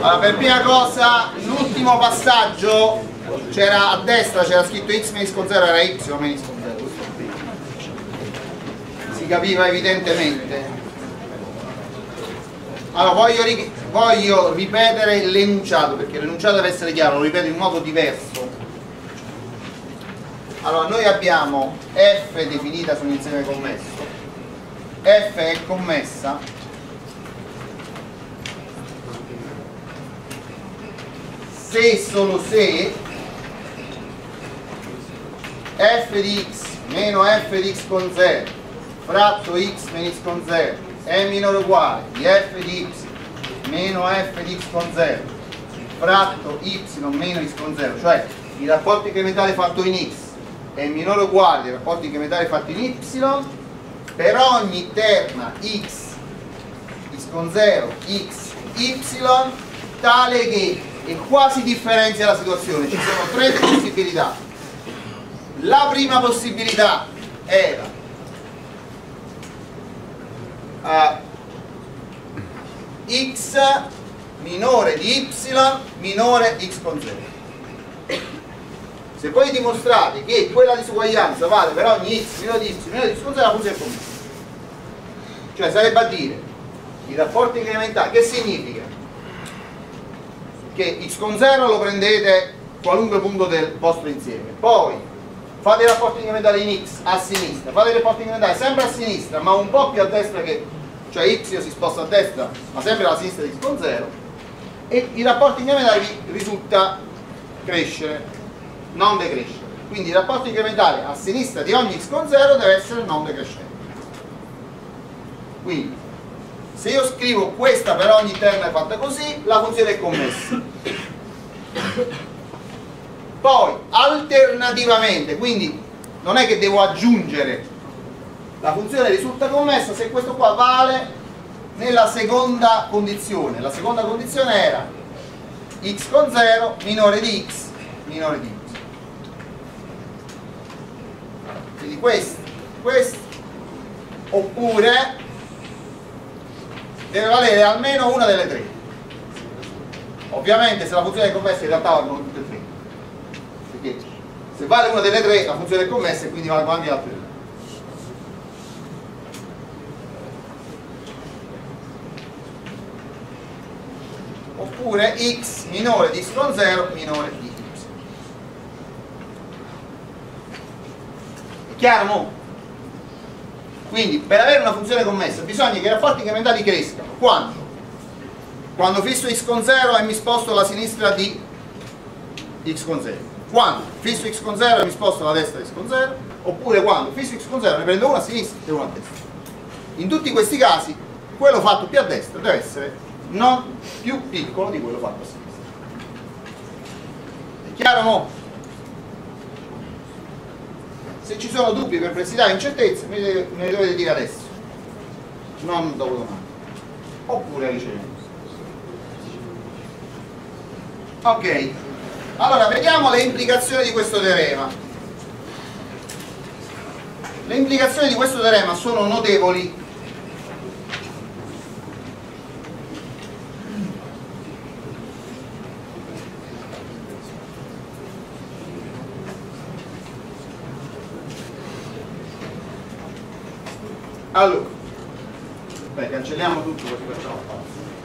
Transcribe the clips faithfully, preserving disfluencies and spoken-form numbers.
Allora, per prima cosa, l'ultimo passaggio c'era a destra, c'era scritto x menisco zero, era y menisco zero, si capiva evidentemente. Allora voglio, voglio ripetere l'enunciato, perché l'enunciato deve essere chiaro, lo ripeto in modo diverso. Allora noi abbiamo f definita su un insieme commesso, f è commessa se e solo se f di x meno f di x con zero fratto x meno x con zero è minore o uguale di f di y meno f di x con zero fratto y meno x con zero, cioè il rapporto incrementale fatto in x è minore o uguale del rapporto incrementale fatto in y per ogni terna x, x con zero, x, y tale che, e qua si differenzia la situazione, ci sono tre possibilità. La prima possibilità era uh, x minore di y minore x con zero. Se poi dimostrate che quella disuguaglianza vale per ogni x minore di y minore di x con zero, la funzione è commessa. Cioè sarebbe a dire i rapporti incrementali, che significa? Che x con zero lo prendete qualunque punto del vostro insieme, poi fate i rapporti incrementali in x a sinistra, fate i rapporti incrementali sempre a sinistra ma un po' più a destra, che cioè y si sposta a destra ma sempre alla sinistra di x con zero, e i rapporti incrementali vi risulta crescere, non decrescere. Quindi il rapporto incrementale a sinistra di ogni x con zero deve essere non decrescente. Quindi se io scrivo questa per ogni terna fatta così, la funzione è commessa. Poi alternativamente, quindi non è che devo aggiungere, la funzione risulta commessa se questo qua vale nella seconda condizione. La seconda condizione era x con zero minore di x minore di y. Quindi questo, questo, oppure deve valere almeno una delle tre. Ovviamente se la funzione è commessa in realtà valgono tutte e tre, perché se vale una delle tre la funzione è commessa e quindi valgono anche le altre tre. Oppure x minore di x con zero minore di y. È chiaro mo? Quindi per avere una funzione commessa bisogna che i rapporti incrementali crescano. Quando? Quando fisso x con zero e mi sposto alla sinistra di x con zero. Quando fisso x con zero e mi sposto alla destra di x con zero. Oppure quando fisso x con zero e ne prendo una a sinistra e una a destra. In tutti questi casi quello fatto più a destra deve essere non più piccolo di quello fatto a sinistra. È chiaro mo? Se ci sono dubbi, perplessità, incertezze, me le, me le dovete dire adesso, non dopo domani, oppure a ricevere. Ok, allora vediamo le implicazioni di questo teorema. Le implicazioni di questo teorema sono notevoli. Allora, beh, cancelliamo tutto così facciamo pausa.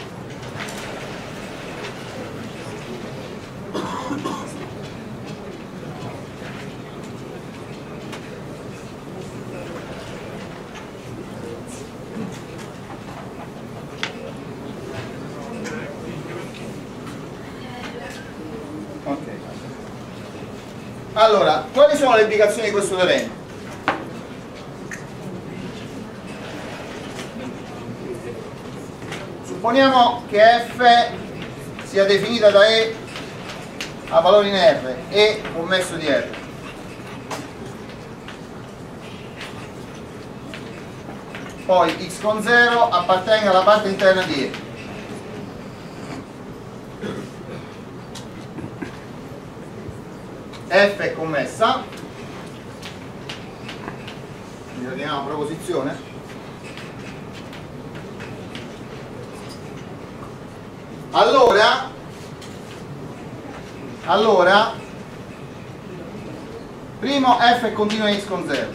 Ok. Allora, quali sono le implicazioni di questo teorema? Supponiamo che f sia definita da E a valori in R, E commesso di R. Poi x con zero appartenga alla parte interna di E. F è commessa, quindi ordiniamo proposizione. Allora allora primo f è continuo in x con zero.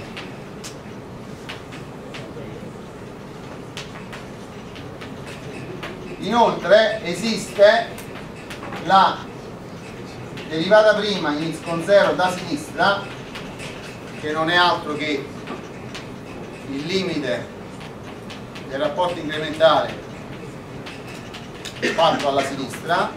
Inoltre esiste la derivata prima in x con zero da sinistra, che non è altro che il limite del rapporto incrementale fatto alla sinistra,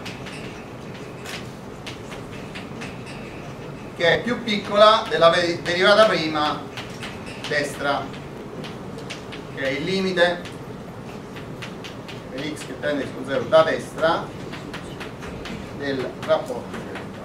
che è più piccola della derivata prima destra, che è il limite per x che tende a x con zero da destra del rapporto incrementale.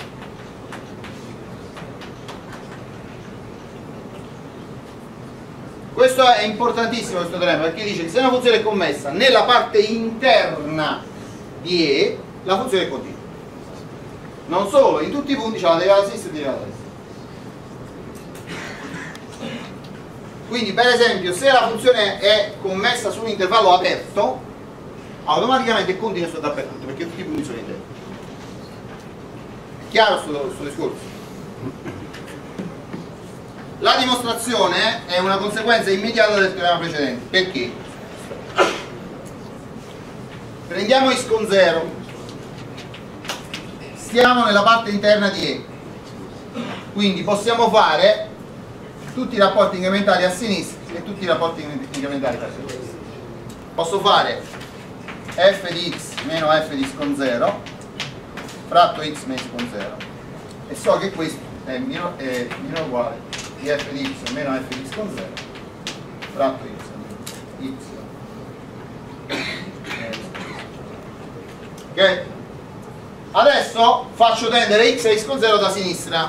Questo è importantissimo, questo teorema, perché dice che se una funzione è commessa nella parte interna di E, la funzione è continua. Non solo, in tutti i punti c'è la derivata a sinistra e la derivata a destra. Quindi per esempio se la funzione è commessa su un intervallo aperto, automaticamente è continua su dappertutto, perché tutti i punti sono interni. È chiaro questo discorso? La dimostrazione è una conseguenza immediata del teorema precedente. Perché? Prendiamo x con zero, stiamo nella parte interna di E, quindi possiamo fare tutti i rapporti incrementali a sinistra e tutti i rapporti incrementali a destra. Posso fare f di x meno f di x con zero fratto x meno x con zero, e so che questo è minore, è minore o uguale di f di x meno f di x con zero fratto y, y. Ok? Adesso faccio tendere x e x con zero da sinistra.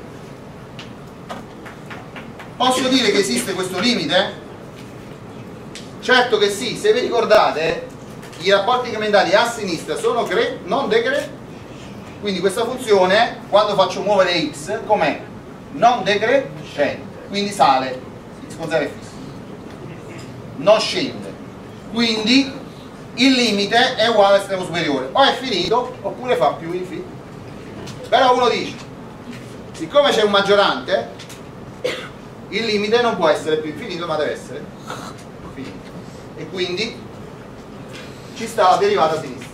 Posso dire che esiste questo limite? Certo che sì. Se vi ricordate, i rapporti incrementali a sinistra sono non decre, quindi questa funzione quando faccio muovere x com'è? Non decrescente, quindi sale, x con zero è fisso, non scende, quindi il limite è uguale all'estremo superiore, o è finito oppure fa più infinito. Però uno dice, siccome c'è un maggiorante, il limite non può essere più infinito ma deve essere finito, e quindi ci sta la derivata a sinistra.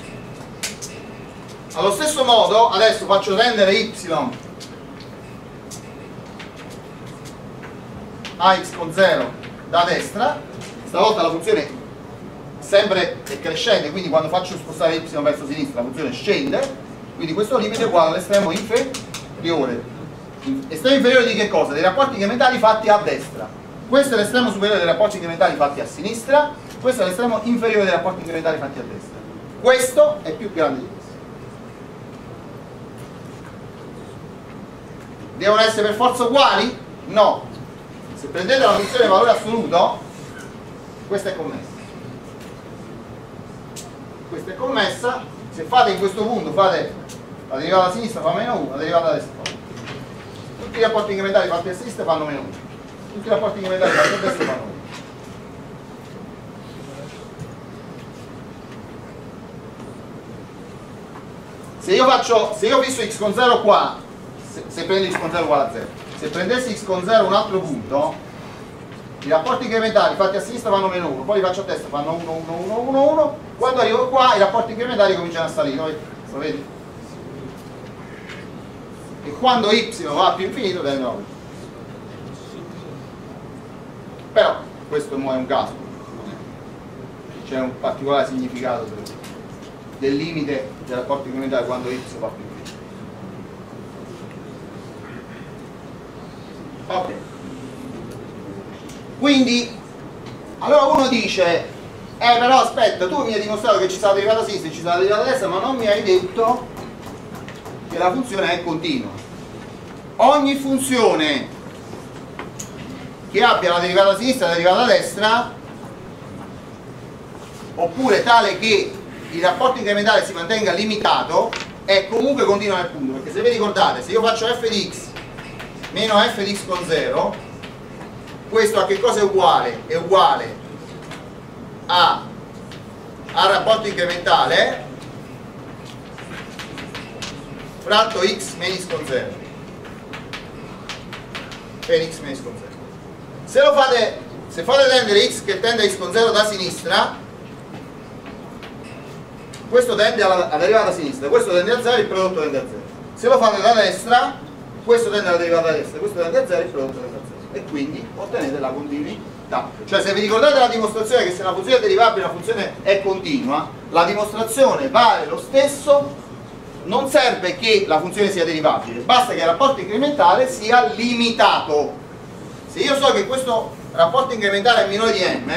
Allo stesso modo adesso faccio tendere y a x con zero da destra, stavolta la funzione sempre è crescente, quindi quando faccio spostare y verso sinistra la funzione scende, quindi questo limite è uguale all'estremo inferiore. Estremo inferiore di che cosa? Dei rapporti incrementali fatti a destra. Questo è l'estremo superiore dei rapporti incrementali fatti a sinistra, questo è l'estremo inferiore dei rapporti incrementali fatti a destra. Questo è più grande di questo. Devono essere per forza uguali? No. Se prendete la funzione valore assoluto, questa è commessa. Questa è commessa. Se fate in questo punto, fate la derivata a sinistra fa meno uno, la derivata a destra fa uno. Tutti i rapporti incrementali fatti a sinistra fanno meno uno. Tutti i rapporti incrementali fatti a destra fanno uno. Se io faccio, se io fisso x con zero qua, se, se prendo x con zero uguale a zero, se prendessi x con zero un altro punto, i rapporti incrementali fatti a sinistra fanno meno uno, poi li faccio a destra fanno uno, uno, uno, uno, uno, quando arrivo qua i rapporti incrementali cominciano a salire, lo vedi? E quando y va a più infinito tende a uno. Però questo non è un caso, c'è un particolare significato per, del limite dei rapporti incrementali quando y va più infinito. Ok. Quindi, allora uno dice, eh però aspetta, tu mi hai dimostrato che ci sta la derivata a sinistra e ci sta la derivata a destra, ma non mi hai detto che la funzione è continua. Ogni funzione che abbia la derivata a sinistra e la derivata a destra, oppure tale che il rapporto incrementale si mantenga limitato, è comunque continua nel punto, perché se vi ricordate, se io faccio f di x meno f di x con zero, questo a che cosa è uguale? È uguale a al rapporto incrementale fratto x meno x con zero per x meno x con zero. Se lo fate, se fate tendere x che tende a x con zero da sinistra, questo tende alla, alla derivata a sinistra, questo tende a zero, il prodotto tende a zero. Se lo fate da destra, questo tende alla derivata a destra, questo tende a zero, il prodotto tende a zero. E quindi ottenete la continuità. Cioè, se vi ricordate la dimostrazione che se una funzione è derivabile una funzione è continua, la dimostrazione vale lo stesso, non serve che la funzione sia derivabile, basta che il rapporto incrementale sia limitato. Se io so che questo rapporto incrementale è minore di m,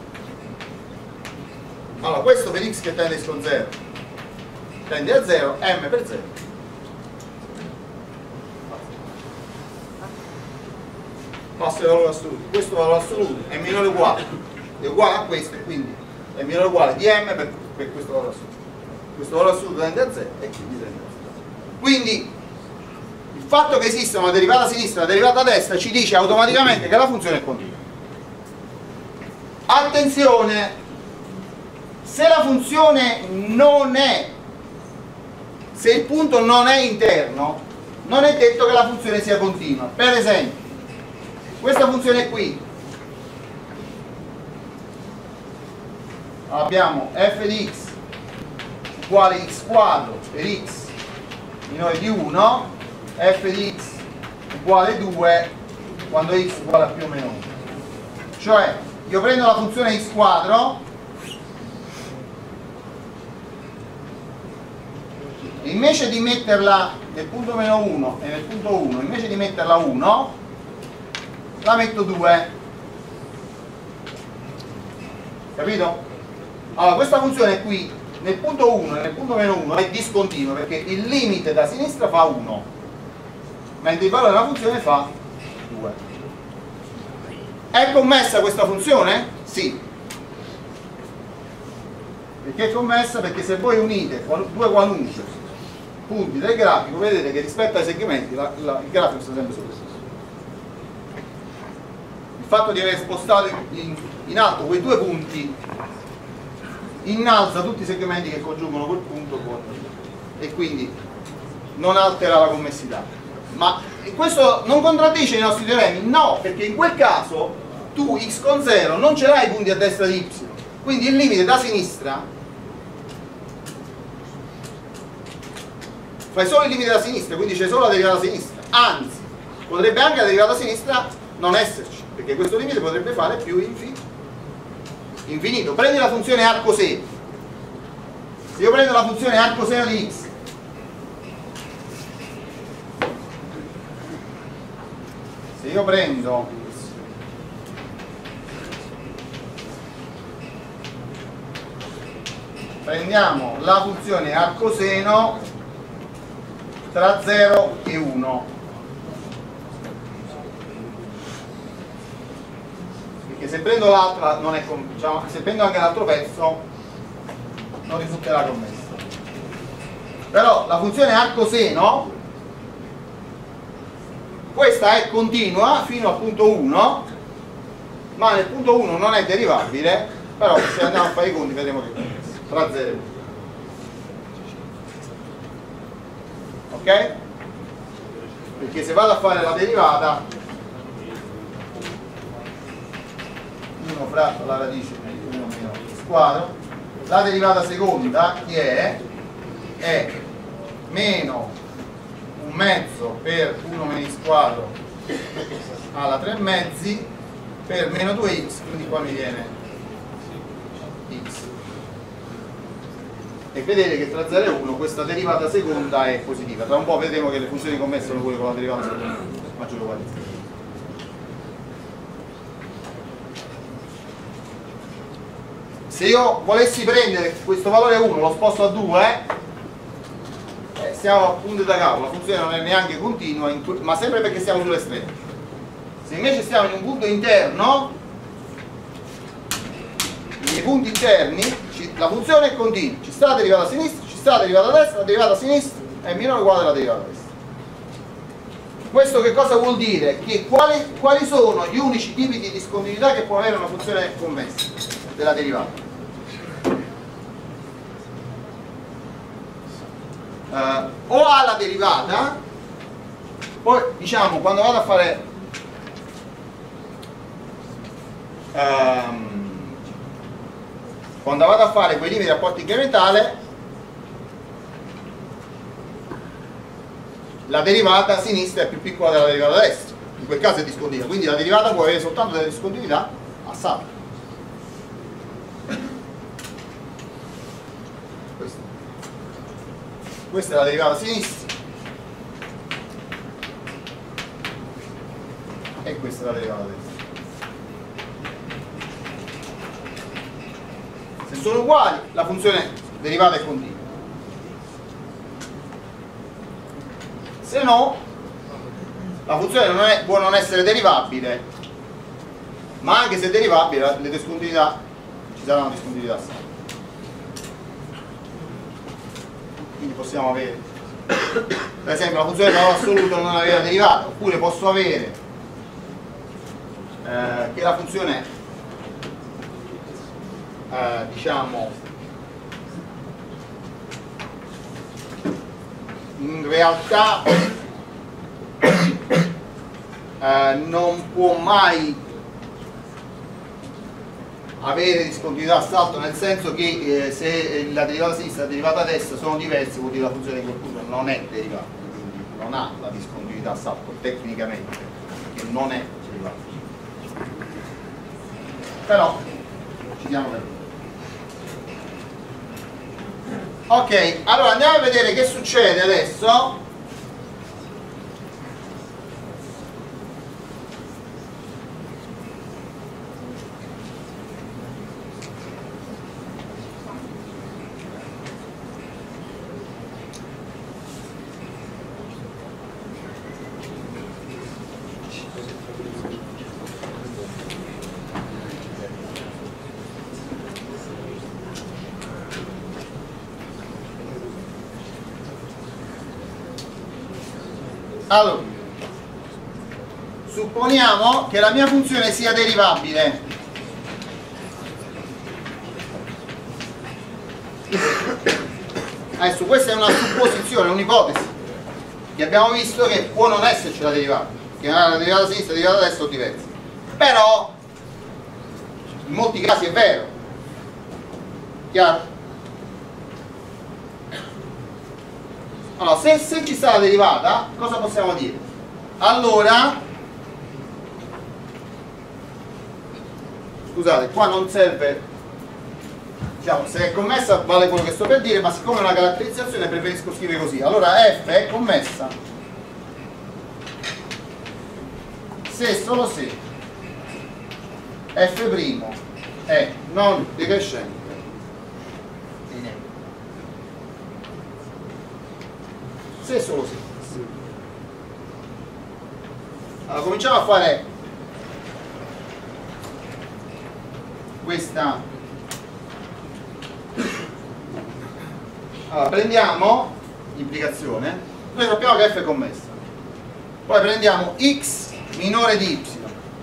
allora questo per x che tende a x con zero tende a zero, m per zero. Passa il valore assoluto, questo valore assoluto è minore o uguale, è uguale a questo e quindi è minore o uguale di m per, per questo valore assoluto. Questo valore assoluto tende a zero e quindi tende a zero. Quindi il fatto che esista una derivata a sinistra e una derivata a destra ci dice automaticamente che la funzione è continua. Attenzione, se la funzione non è, se il punto non è interno, non è detto che la funzione sia continua. Per esempio, questa funzione qui, abbiamo f di x uguale x quadro per x minore di uno, f di x uguale due quando x uguale a più o meno uno. Cioè, io prendo la funzione x quadro, invece di metterla nel punto meno uno e nel punto uno, invece di metterla uno, la metto due. Capito? Allora, questa funzione qui nel punto uno e nel punto meno uno è discontinua perché il limite da sinistra fa uno, mentre il valore della funzione fa due. È commessa questa funzione? Sì. Perché è commessa? Perché se voi unite due qualunque punti del grafico, vedete che rispetto ai segmenti la, la, il grafico sta sempre sullo stesso. Il fatto di aver spostato in, in alto quei due punti innalza tutti i segmenti che congiungono quel punto con, e quindi non altera la commessità. Ma questo non contraddice i nostri teoremi? No, perché in quel caso tu x con zero non ce l'hai i punti a destra di y, quindi il limite da sinistra fai solo il limite da sinistra, quindi c'è solo la derivata a sinistra. Anzi, potrebbe anche la derivata a sinistra non esserci, perché questo limite potrebbe fare più infinito. infinito. Prendi la funzione arcoseno. Se io prendo la funzione arcoseno di x, se io prendo prendiamo la funzione arcoseno tra zero e uno, perché se prendo l'altra non è, diciamo, se prendo anche l'altro pezzo non risulterà commesso. Però la funzione arcoseno, questa è continua fino al punto uno, ma nel punto uno non è derivabile, però se andiamo a fare i conti vedremo che è commesso tra zero e uno. Ok? Perché se vado a fare la derivata, uno fratto la radice di uno meno x quadro, la derivata seconda che è? È meno un mezzo per uno meno x quadro alla tre mezzi per meno due x, quindi qua mi viene x. E vedete che tra zero e uno questa derivata seconda è positiva. Tra un po' vedremo che le funzioni commesse sono quelle con la derivata seconda maggiore o uguale. Se io volessi prendere questo valore uno, lo sposto a due, eh, stiamo a punto da capo, la funzione non è neanche continua, ma sempre perché stiamo sull'estremo. Se invece stiamo in un punto interno, nei punti interni, ci, la funzione è continua, ci sta la derivata a sinistra, ci sta la derivata a destra, la derivata a sinistra è minore o uguale alla derivata a destra. Questo che cosa vuol dire? Che quali, quali sono gli unici tipi di discontinuità che può avere una funzione commessa della derivata? Uh, o ha la derivata, poi diciamo quando vado a fare um, quando vado a fare quei limiti di rapporto incrementale, la derivata a sinistra è più piccola della derivata a destra, in quel caso è discontinua, quindi la derivata può avere soltanto delle discontinuità a salto. Questa. Questa è la derivata a sinistra e questa è la derivata a destra. Se sono uguali, la funzione derivata è continua. Se no, la funzione non è, può non essere derivabile, ma anche se è derivabile, le discontinuità, ci sarà una discontinuità a salto. Quindi possiamo avere, per esempio, la funzione del valore assoluto non avere derivata, oppure posso avere eh, che la funzione eh, diciamo in realtà eh, non può mai avere discontinuità a salto, nel senso che eh, se la derivata a sinistra e la derivata a destra sono diverse, vuol dire che la funzione di quel punto non è derivata, quindi non ha la discontinuità a salto tecnicamente, perché non è derivata. Però ci diamo per ok, allora andiamo a vedere che succede adesso allora, supponiamo che la mia funzione sia derivabile. Adesso questa è una supposizione, un'ipotesi, che abbiamo visto che può non esserci la derivata, che la derivata a sinistra e la derivata a destra sono diverse. Però in molti casi è vero. Chiaro? Allora, se, se ci sta la derivata, cosa possiamo dire? Allora, scusate, qua non serve, diciamo, se è commessa vale quello che sto per dire, ma siccome è una caratterizzazione preferisco scrivere così. Allora, f è commessa se e solo se f' è non decrescente se e solo se. Allora cominciamo a fare questa. Allora prendiamo implicazione, noi sappiamo che f è commessa, poi prendiamo x minore di y,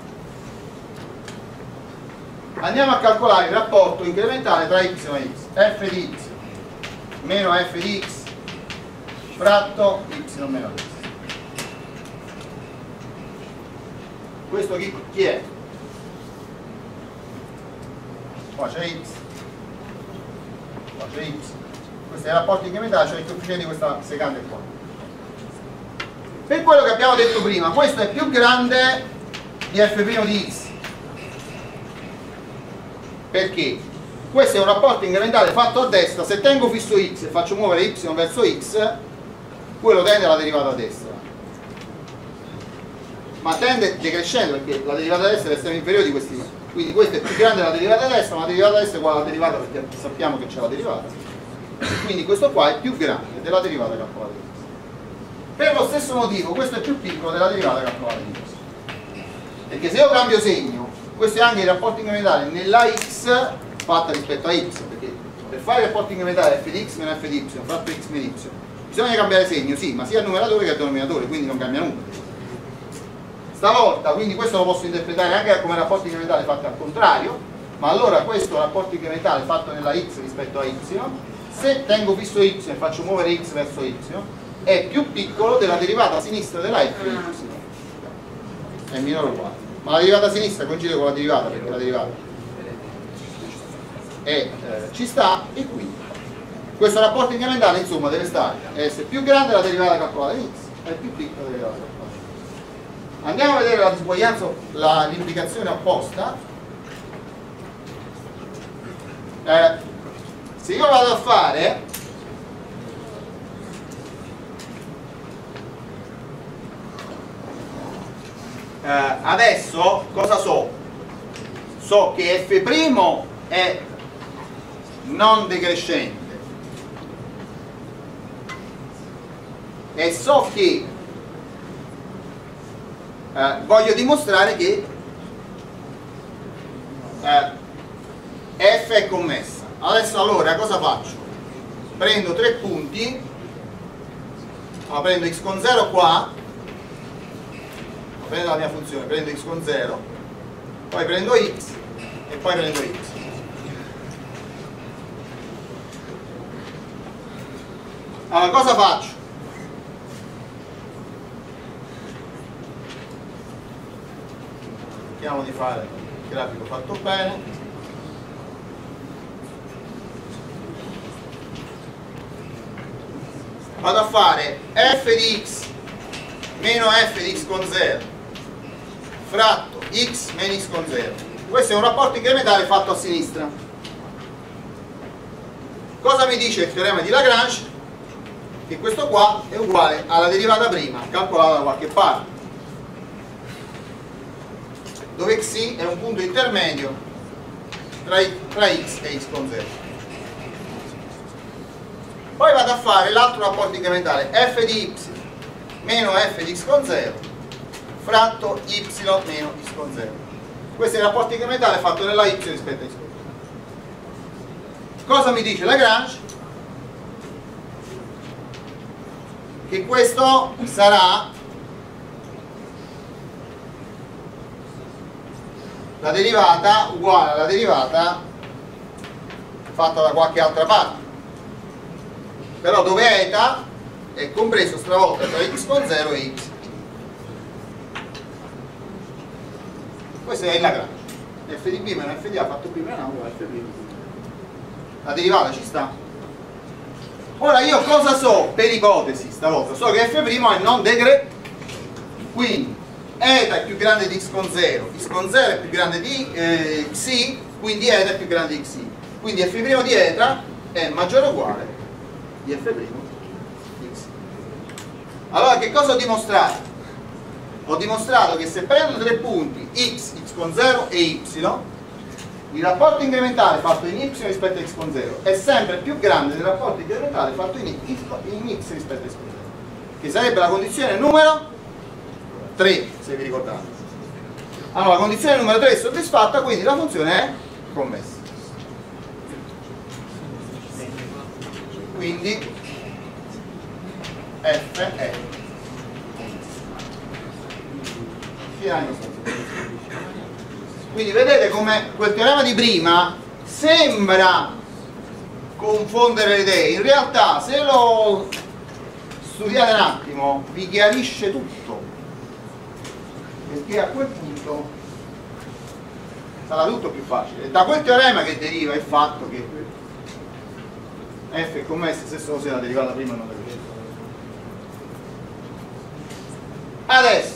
andiamo a calcolare il rapporto incrementale tra y e y, f di y meno f di x fratto y meno x. Questo chi, chi è? Qua c'è x, qua c'è y, questo è il rapporto incrementale, cioè il coefficiente di questa secante qua. Per quello che abbiamo detto prima, questo è più grande di f' di x. Perché? Questo è un rapporto incrementale fatto a destra, se tengo fisso x e faccio muovere y verso x, quello tende alla derivata a destra, ma tende decrescendo perché la derivata a destra è l'estremo inferiore di questi, quindi questo è più grande della derivata a destra, ma la derivata a destra è uguale alla derivata perché sappiamo che c'è la derivata, quindi questo qua è più grande della derivata calcolata di questo. Per lo stesso motivo questo è più piccolo della derivata calcolata di questo, perché se io cambio segno, questo è anche il rapporto incrementale nella x fatta rispetto a y, perché per fare il rapporto incrementale f di x meno f di y fratto x meno y bisogna cambiare segno, sì, ma sia il numeratore che il denominatore, quindi non cambia nulla. Stavolta, quindi questo lo posso interpretare anche come rapporto incrementale fatto al contrario, ma allora questo rapporto incrementale fatto nella x rispetto a y, se tengo fisso y e faccio muovere x verso y, è più piccolo della derivata a sinistra della f di y, è minore o uguale, ma la derivata a sinistra coincide con la derivata perché la derivata è, eh, ci sta, e quindi questo rapporto incrementale insomma deve stare essere più grande della derivata calcolata in x e più piccola della derivata calcolata. Andiamo a vedere la disuguaglianza, l'implicazione opposta. Eh, se io vado a fare eh, adesso cosa so? So che f' è non decrescente e so che eh, voglio dimostrare che eh, f è commessa. Adesso allora cosa faccio? Prendo tre punti, allora, prendo x con zero qua, prendo la mia funzione, prendo x con zero, poi prendo x e poi prendo y. Allora cosa faccio? Cerchiamo di fare il grafico fatto bene. Vado a fare f di x meno f di x con zero fratto x meno x con zero. Questo è un rapporto incrementale fatto a sinistra. Cosa mi dice il teorema di Lagrange? Che questo qua è uguale alla derivata prima calcolata da qualche parte, dove xi è un punto intermedio tra, tra x e x con zero. Poi vado a fare l'altro rapporto incrementale f di y meno f di x con zero fratto y meno x con zero. Questo è il rapporto incrementale fatto nella y rispetto a x con zero. Cosa mi dice Lagrange? Che questo sarà la derivata uguale alla derivata fatta da qualche altra parte, però dove eta è compreso stravolta tra x con zero e y. Questo è il Lagrange. F di b meno f di a fatto b meno a uguale f di b. La derivata ci sta. Ora io cosa so per ipotesi stavolta? So che f' è non decre, quindi eta è più grande di x con zero, x con zero è più grande di eh, xi, quindi eta è più grande di xi, quindi f' di eta è maggiore o uguale di f' di x. Allora che cosa ho dimostrato? Ho dimostrato che se prendo tre punti x, x con zero e y, il rapporto incrementale fatto in y rispetto a x con zero è sempre più grande del rapporto incrementale fatto in x, in x rispetto a x con zero, che sarebbe la condizione numero tre, se vi ricordate. Allora la condizione numero tre è soddisfatta, quindi la funzione è commessa. Quindi f è finale. Quindi vedete come quel teorema di prima sembra confondere le idee, in realtà se lo studiate un attimo vi chiarisce tutto, perché a quel punto sarà tutto più facile. E da quel teorema che deriva il fatto che f è commessa se solo se la derivata prima non la derivata. Adesso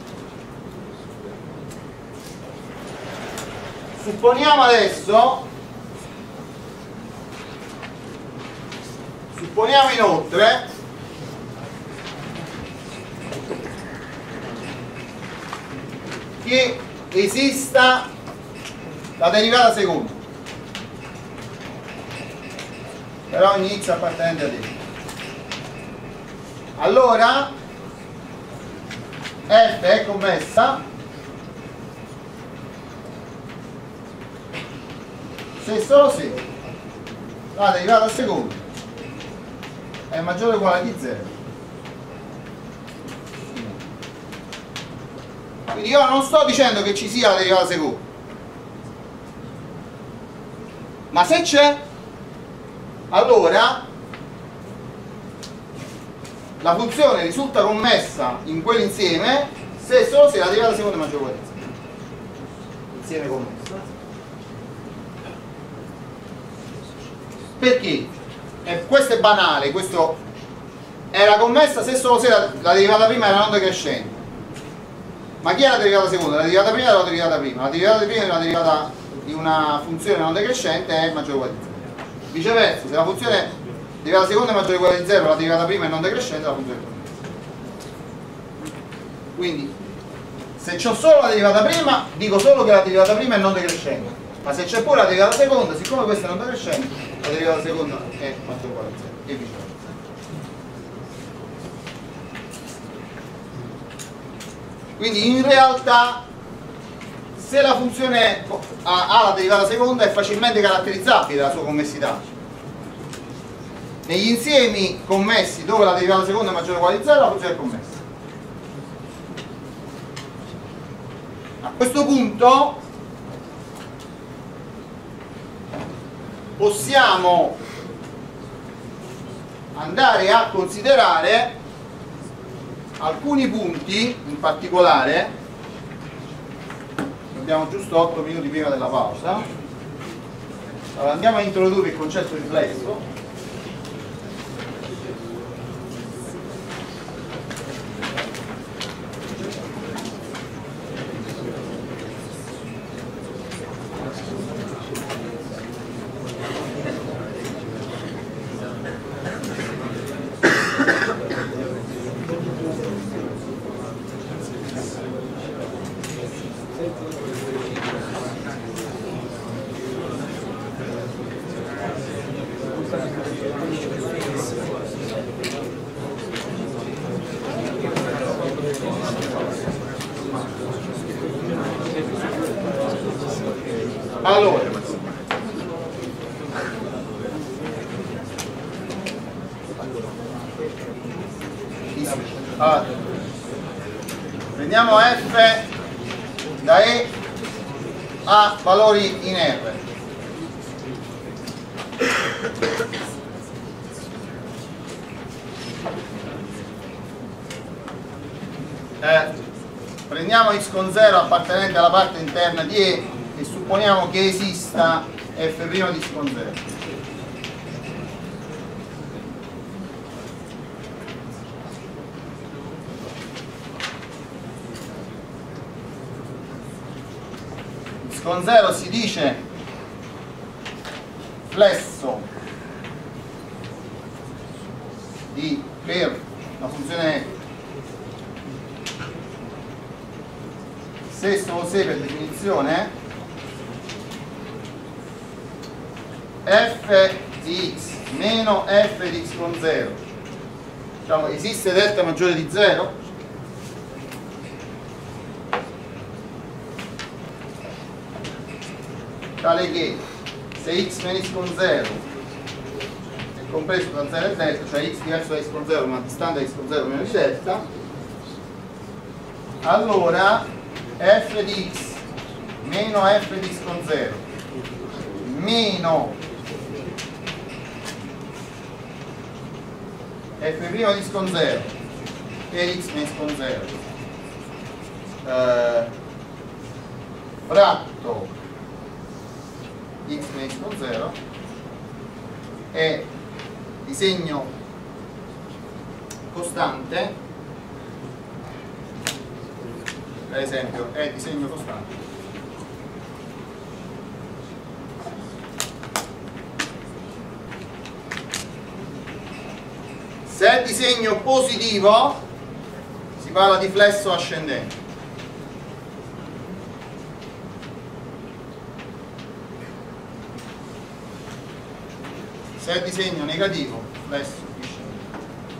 supponiamo adesso supponiamo inoltre che esista la derivata seconda per ogni x appartenente a D. Allora f è commessa se solo se la derivata seconda è maggiore o uguale di zero. Quindi io non sto dicendo che ci sia la derivata seconda, ma se c'è, allora la funzione risulta commessa in quell'insieme se e solo se la derivata seconda è maggiore o uguale a zero. Insieme commesso. Perché? Eh, questo è banale, questo era commessa se e solo se la, la derivata prima era non decrescente. Ma chi è la derivata seconda? La derivata prima è la derivata prima. La derivata prima è una derivata di una funzione non decrescente è maggiore o uguale a zero. Viceversa, se la funzione derivata seconda è maggiore o uguale a zero, la derivata prima è non decrescente, la funzione è commessa. Quindi, se c'ho solo la derivata prima, dico solo che la derivata prima è non decrescente. Ma se c'è pure la derivata seconda, siccome questa è non decrescente, la derivata seconda è maggiore o uguale a zero. E viceversa. Quindi in realtà se la funzione ha, ha la derivata seconda è facilmente caratterizzabile la sua commessità. Negli insiemi commessi dove la derivata seconda è maggiore o uguale a zero, la funzione è commessa. A questo punto possiamo andare a considerare alcuni punti in particolare. Abbiamo giusto otto minuti prima della pausa. Allora andiamo a introdurre il concetto di flesso. Allora, allora prendiamo F da E a valori in R. Eh, prendiamo x con zero appartenente alla parte interna di E e supponiamo che esista f' di x con zero. X con zero si dice flesso di per la funzione se solo se per definizione f di x meno f di x con zero, diciamo esiste delta maggiore di zero, tale che se x meno x con zero è compreso tra zero e delta, cioè x diverso da x con zero ma distante da x con zero meno di delta, allora f di x meno f di x con zero meno f' di x con zero per x meno x con zero eh, fratto x meno x con zero è di segno costante, per esempio è di segno costante se è di segno positivo si parla di flesso ascendente. Se è di segno negativo, flesso discendente.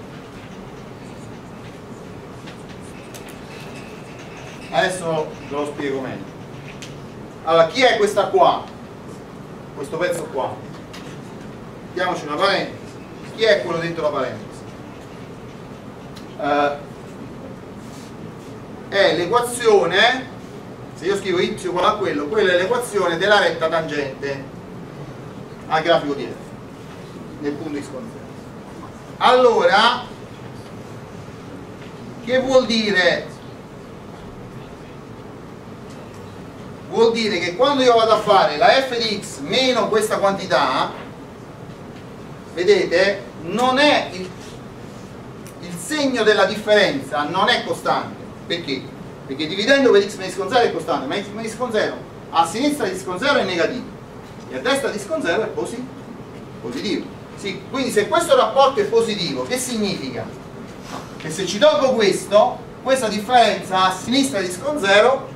Adesso ve lo spiego meglio. Allora, chi è questa qua? Questo pezzo qua. Diamoci una parentesi. Chi è quello dentro la parentesi? Uh, è l'equazione, se io scrivo y uguale a quello, quella è l'equazione della retta tangente al grafico di f nel punto x con zero. Allora Che vuol dire? Vuol dire che quando io vado a fare la f di x meno questa quantità, vedete, non è il, il segno della differenza non è costante. Perché? Perché dividendo per x meno x con zero è costante, ma x meno x con zero a sinistra di x con zero è negativo e a destra di x con zero è posi- positivo. Sì, quindi se questo rapporto è positivo, che significa? Che se ci tolgo questo, questa differenza a sinistra di x con zero,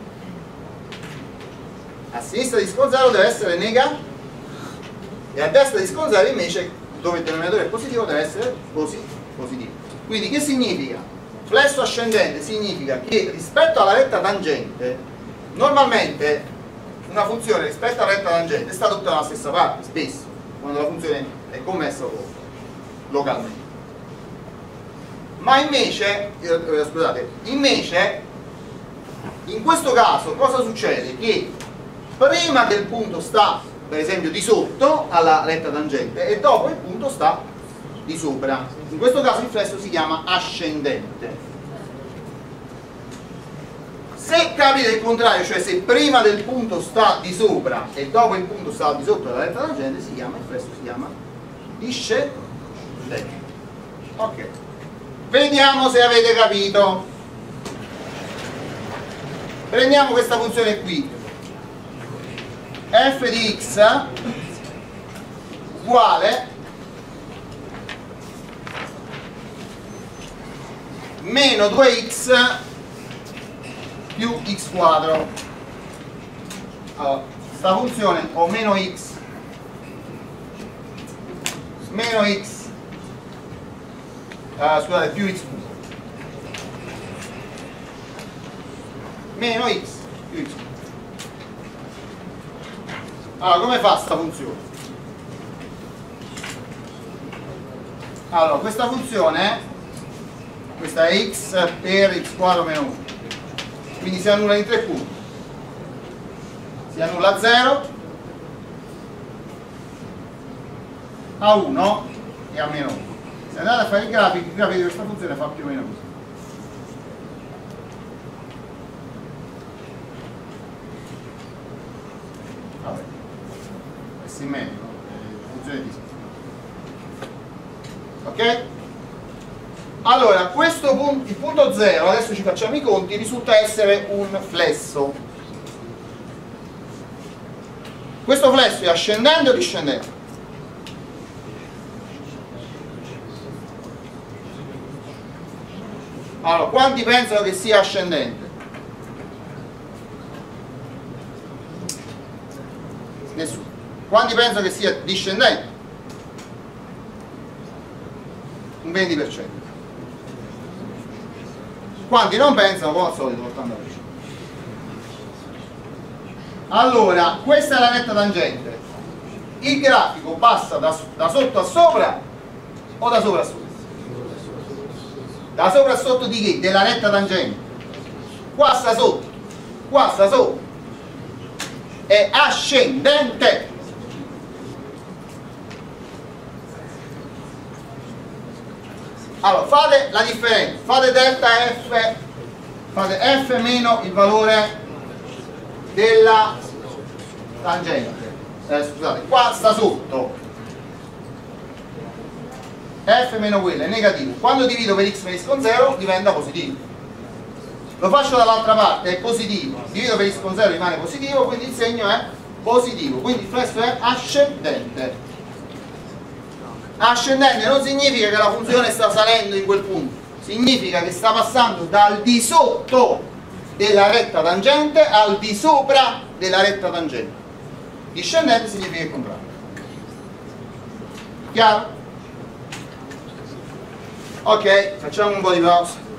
a sinistra di x con zero deve essere negativo e a destra di x con zero invece, dove il denominatore è positivo, deve essere posi- positivo. Quindi che significa? Flesso ascendente significa che rispetto alla retta tangente, normalmente una funzione rispetto alla retta tangente sta tutta dalla stessa parte, spesso, quando la funzione è commessa localmente. Ma invece, eh, scusate, invece, in questo caso cosa succede? Che prima del punto sta, per esempio, di sotto alla retta tangente e dopo il punto sta di sopra. In questo caso il flesso si chiama ascendente. Se capita il contrario, cioè se prima del punto sta di sopra e dopo il punto sta di sotto della retta tangente, si chiama, il flesso si chiama discendente. Ok. Vediamo se avete capito. Prendiamo questa funzione qui. F di x uguale meno due x più x quadro. Allora, sta funzione o meno x meno x uh, scusate, più x meno x più x. Allora, come fa sta funzione? Allora, questa funzione, questa è x per x quadro meno uno, quindi si annulla in tre punti. Si annulla a zero, a uno e a meno uno. Se andate a fare il grafico, il grafico di questa funzione fa più o meno così. Vabbè, è simmetrico, è funzione di ok? Allora, questo punto, il punto zero, adesso ci facciamo i conti, risulta essere un flesso. Questo flesso è ascendente o discendente? Allora, quanti pensano che sia ascendente? Nessuno. Quanti pensano che sia discendente? Un venti per cento. Quanti non pensano, come al solito, l'ottanta per cento. Allora, questa è la retta tangente. Il grafico passa da, da sotto a sopra o da sopra a sotto? Da sopra a sotto di che? Della retta tangente. Qua sta sotto, qua sta sopra. È ascendente. Allora, fate la differenza, fate delta f, fate f meno il valore della tangente. Eh, scusate, qua sta sotto. F meno quello è negativo. Quando divido per x meno x con zero diventa positivo. Lo faccio dall'altra parte, è positivo. Divido per x con zero rimane positivo, quindi il segno è positivo. Quindi il flesso è ascendente. Ascendente non significa che la funzione sta salendo in quel punto, significa che sta passando dal di sotto della retta tangente al di sopra della retta tangente. Discendente significa il contrario. Chiaro? Ok, facciamo un po' di pausa.